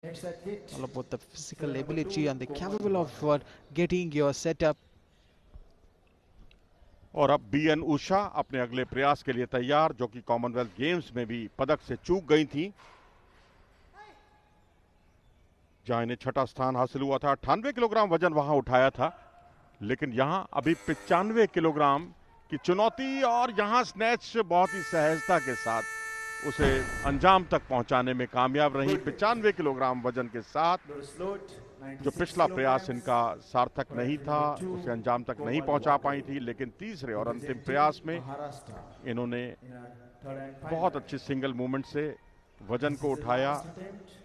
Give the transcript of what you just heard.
All about the physical ability and the capable of getting your setup. और अब BN Usha अपने अगले प्रयास के लिए तैयार, जो कि कॉमनवेल्थ गेम्स में भी पदक से चूक गई थी, जहां इन्हें छठा स्थान हासिल हुआ था। 98 किलोग्राम वजन वहां उठाया था, लेकिन यहां अभी 95 किलोग्राम की चुनौती, और यहां स्नैच बहुत ही सहजता के साथ उसे अंजाम तक पहुंचाने में कामयाब रही। 95 किलोग्राम वजन के साथ जो पिछला प्रयास इनका सार्थक नहीं था, उसे अंजाम तक नहीं पहुंचा पाई थी, लेकिन तीसरे और अंतिम प्रयास में इन्होंने बहुत अच्छी सिंगल मूवमेंट से वजन को उठाया